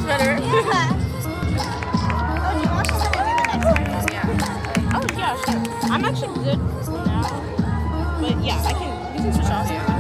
better. Yeah. Oh, do you want to send it to the next one? Yeah. Oh, yeah, sure. I'm actually good now. But yeah, we can switch off. Yeah.